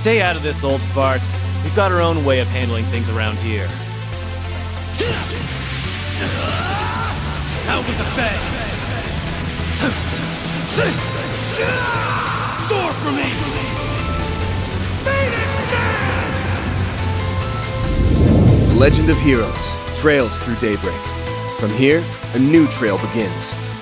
Stay out of this, old fart. We've got our own way of handling things around here. Out with the bang! Sword for me! The Legend of Heroes trails through Daybreak. From here, a new trail begins.